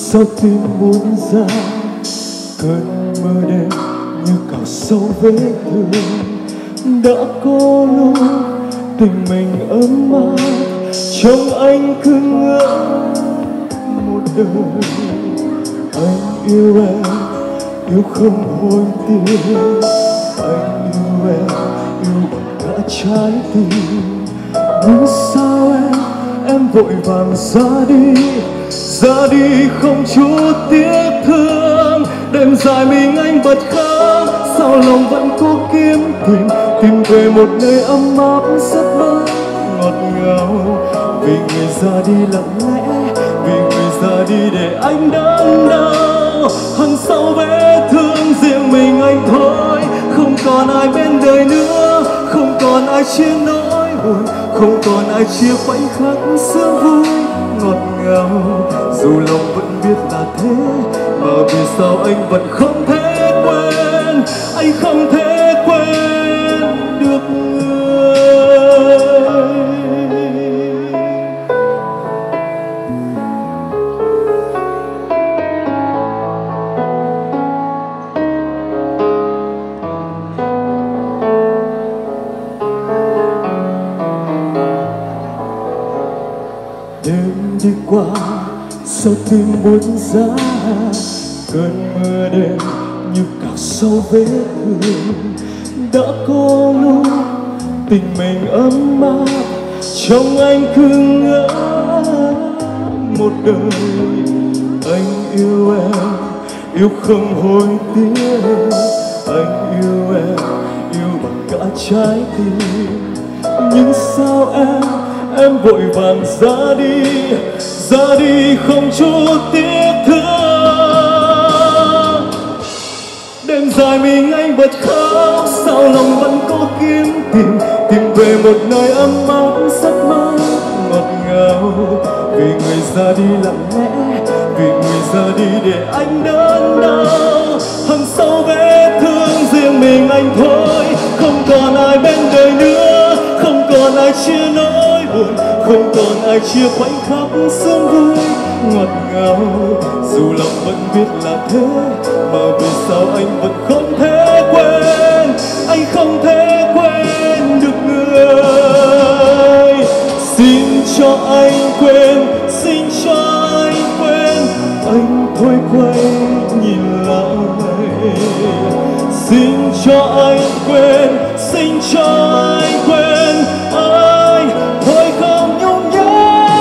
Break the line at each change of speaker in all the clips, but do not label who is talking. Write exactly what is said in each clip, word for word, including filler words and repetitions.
sao tim muốn ra cơn mơ đêm như cào sâu vết thương. Đã có lúc tình mình ấm áp trong anh cứ ngỡ một đời. Anh yêu em yêu không hối tiếc, anh yêu em yêu bằng cả trái tim. Nhưng sao em em vội vàng ra đi, ra đi không chút tiếc thương. Đêm dài mình anh bật khóc, sao lòng vẫn cố kiếm tìm, tìm về một nơi ấm áp giấc mơ ngọt ngào. Vì người ra đi lặng lẽ, vì người ra đi để anh đớn đau. Hằng sau vết thương riêng mình anh thôi, không còn ai bên đời nữa, không còn ai chia nỗi buồn, không còn ai chia khoảnh khắc sướng vui ngọt ngào. Dù lòng vẫn biết là thế, mà vì sao anh vẫn không thể quên, anh không thể quên được người. Đêm đi qua sao tim buốt giá, cơn mưa đêm như cào sâu vết thương. Đã có lúc tình mình ấm áp trong anh cứ ngỡ một đời. Anh yêu em yêu không hối tiếc, anh yêu em yêu bằng cả trái tim. Nhưng sao em em vội vàng ra đi, ra đi không chút tiếc thương. Đêm dài mình anh bật khóc, sao lòng vẫn cố kiếm tìm, tìm về một nơi ấm áp giấc mơ ngọt ngào. Vì người ra đi lặng lẽ, vì người ra đi để anh đớn đau. Hằng sau vết thương riêng mình anh thôi, không còn ai bên đời nữa, không còn ai chia nỗi buồn, không còn ai chia khoảnh khắc sướng vui ngọt ngào. Dù lòng vẫn biết là thế, mà vì sao anh vẫn không thể quên, anh không thể quên được người. Xin cho anh quên, xin cho anh quên, anh thôi quay nhìn lại. Xin cho anh quên, xin cho anh quên, anh thôi không nhung nhớ.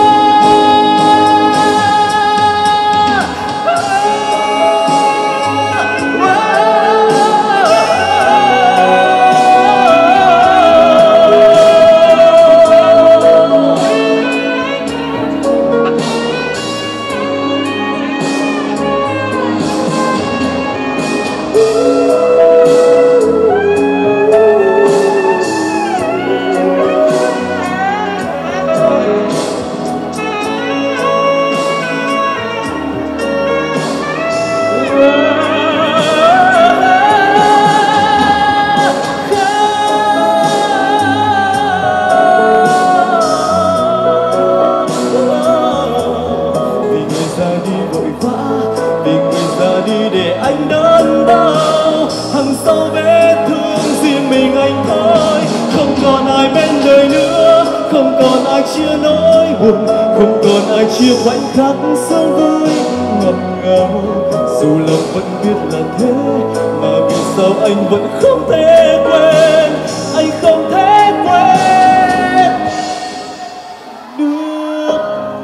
Chia nỗi buồn, không còn ai chia khoảnh khắc sướng vui ngọt ngào. Dù lòng vẫn biết là thế, mà vì sao anh vẫn không thể quên, anh không thể quên được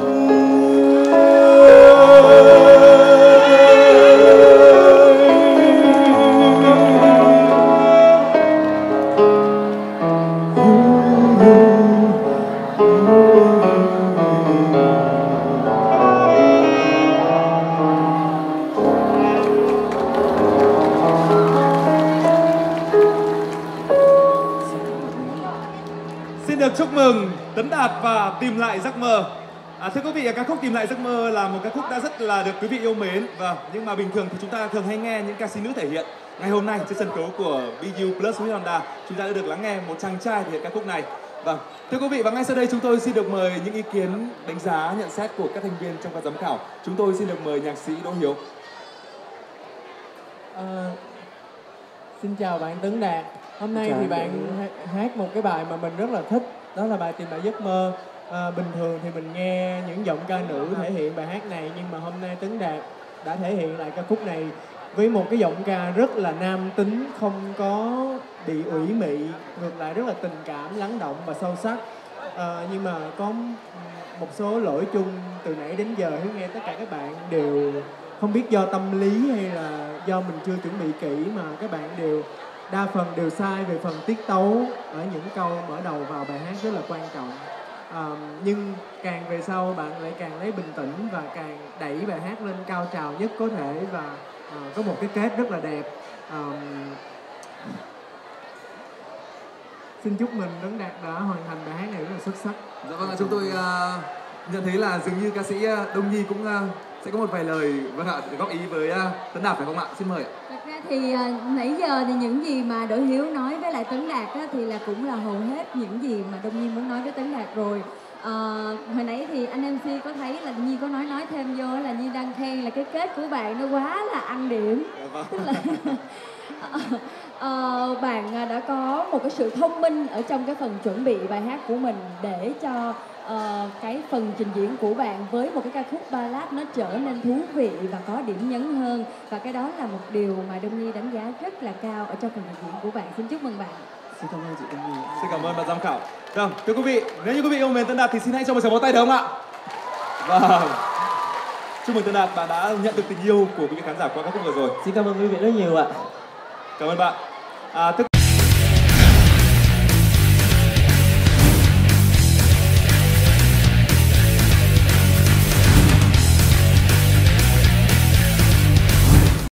chúc mừng Tấn Đạt và Tìm Lại Giấc Mơ. À, thưa quý vị, ca khúc Tìm Lại Giấc Mơ là một ca khúc đã rất là được quý vị yêu mến. Và nhưng mà bình thường thì chúng ta thường hay nghe những ca sĩ nữ thể hiện. Ngày hôm nay trên sân khấu của bê u Plus với Honda, chúng ta đã được lắng nghe một chàng trai thể hiện ca khúc này. Vâng, thưa quý vị, và ngay sau đây chúng tôi xin được mời những ý kiến, đánh giá, nhận xét của các thành viên trong ban giám khảo. Chúng tôi xin được mời nhạc sĩ Đỗ Hiếu.
Ờ, xin chào bạn Tấn Đạt. Hôm nay thì bạn hát một cái bài mà mình rất là thích, đó là bài Tìm Lại Giấc Mơ. À, bình thường thì mình nghe những giọng ca nữ thể hiện bài hát này, nhưng mà hôm nay Tấn Đạt đã thể hiện lại ca khúc này với một cái giọng ca rất là nam tính, không có bị ủy mị, ngược lại rất là tình cảm, lắng động và sâu sắc. À, nhưng mà có một số lỗi chung từ nãy đến giờ Hiếu nghe tất cả các bạn đều không biết do tâm lý hay là do mình chưa chuẩn bị kỹ mà các bạn đều đa phần đều sai về phần tiết tấu ở những câu mở đầu vào bài hát rất là quan trọng. À, nhưng càng về sau bạn lại càng lấy bình tĩnh và càng đẩy bài hát lên cao trào nhất có thể và à, có một cái kết rất là đẹp. À, xin chúc mừng Tấn Đạt đã hoàn thành bài hát này rất là xuất sắc.
Dạ vâng ạ, chúng tôi uh, nhận thấy là dường như ca sĩ Đông Nhi cũng uh, sẽ có một vài lời vâng ạ góp ý với uh, Tấn Đạt phải không ạ? Xin mời ạ.
Thật ra thì uh, nãy giờ thì những gì mà Đỗ Hiếu nói với lại Tấn Đạt á, thì là cũng là hầu hết những gì mà Đông Nhi muốn nói với Tấn Đạt rồi. Uh, hồi nãy thì anh em xê có thấy là Nhi có nói nói thêm vô là Nhi đang khen là cái kết của bạn nó quá là ăn điểm. Tức là uh, bạn đã có một cái sự thông minh ở trong cái phần chuẩn bị bài hát của mình để cho uh, cái phần trình diễn của bạn với một cái ca khúc ballad nó trở nên thú vị và có điểm nhấn hơn, và cái đó là một điều mà Đông Nhi đánh giá rất là cao ở trong phần trình diễn của bạn. Xin chúc mừng bạn.
Xin cảm ơn chị Đông Nhi.
Xin cảm ơn ban giám khảo. Vâng, thưa quý vị, nếu như quý vị yêu mến Tấn Đạt thì xin hãy cho một tràng pháo tay được không ạ? Vâng. Chúc mừng Tấn Đạt, bạn đã nhận được tình yêu của quý vị khán giả qua các khúc vừa rồi.
Xin cảm ơn quý vị rất nhiều ạ.
Cảm ơn bạn. À, thưa